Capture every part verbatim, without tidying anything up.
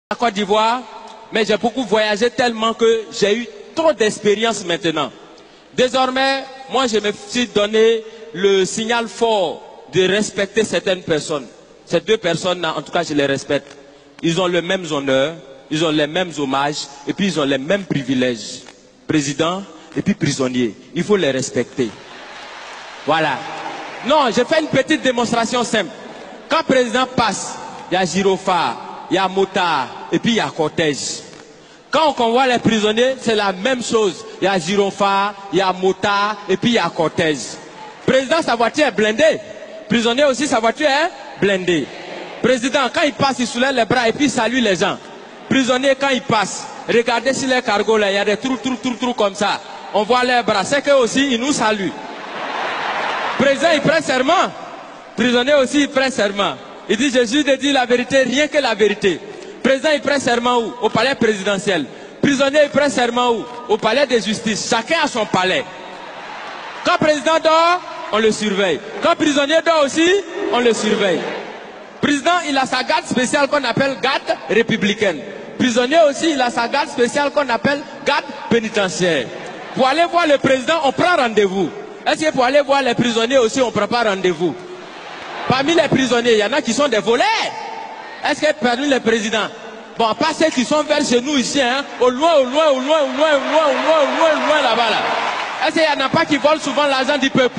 à Côte d'Ivoire, mais j'ai beaucoup voyagé tellement que j'ai eu trop d'expérience maintenant. Désormais, moi je me suis donné le signal fort de respecter certaines personnes. Ces deux personnes-là, en tout cas je les respecte. Ils ont les mêmes honneurs, ils ont les mêmes hommages et puis ils ont les mêmes privilèges. Président et puis prisonnier. Il faut les respecter. Voilà. Non, je fais une petite démonstration simple. Quand le président passe, il y a gyrophare, il y a motard et puis il y a cortège. Quand on convoie les prisonniers, c'est la même chose. Il y a gyrophare, il y a motard et puis il y a cortège. Président, sa voiture est blindée. Prisonnier aussi, sa voiture est blindée. Président, quand il passe, il soulève les bras et puis il salue les gens. Prisonnier, quand il passe, regardez sur les cargos là, il y a des trous, trous, trous, trous comme ça. On voit les bras. C'est qu'eux aussi, ils nous saluent. Président, il prend serment. Prisonnier aussi, il prend serment. Il dit, Jésus de dire la vérité, rien que la vérité. Président, il prend serment où? Au palais présidentiel. Prisonnier, il prend serment où? Au palais de justice. Chacun a son palais. Quand le président dort, on le surveille. Quand le prisonnier dort aussi, on le surveille. Président, il a sa garde spéciale qu'on appelle garde républicaine. Prisonnier aussi, il a sa garde spéciale qu'on appelle garde pénitentiaire. Pour aller voir le président, on prend rendez-vous. Est-ce que pour aller voir les prisonniers aussi, on ne prend pas rendez-vous? Parmi les prisonniers, il y en a qui sont des voleurs. Est-ce que parmi les présidents, bon, pas ceux qui sont vers chez nous ici, hein, au loin, au loin, au loin, au loin, au loin, au loin, au loin, au loin là-bas, là. Est-ce qu'il n'y en a pas qui volent souvent l'argent du peuple?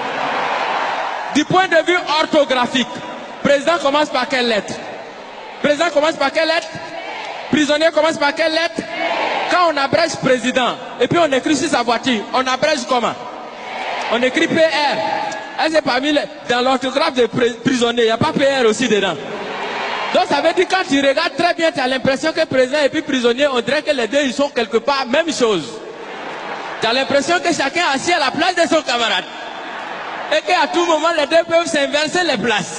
Du point de vue orthographique, président commence par quelle lettre? Président commence par quelle lettre? Prisonnier commence par quelle lettre? Quand on abrège président, et puis on écrit sur sa voiture, on abrège comment? On écrit P R. Est-ce que parmi les, dans l'orthographe des prisonniers, il n'y a pas P R aussi dedans? Donc ça veut dire quand tu regardes très bien, tu as l'impression que président et puis prisonnier, on dirait que les deux ils sont quelque part même chose. Tu as l'impression que chacun est assis à la place de son camarade. Et qu'à tout moment, les deux peuvent s'inverser les places.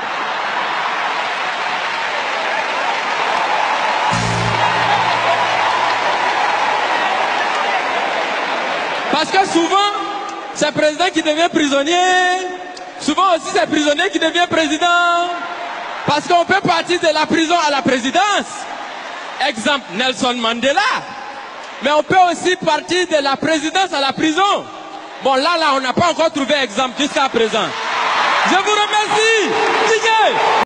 Parce que souvent, c'est le président qui devient prisonnier. Souvent aussi, c'est le prisonnier qui devient président. Parce qu'on peut partir de la prison à la présidence. Exemple, Nelson Mandela. Mais on peut aussi partir de la présidence à la prison. Bon, là, là, on n'a pas encore trouvé exemple jusqu'à présent. Je vous remercie.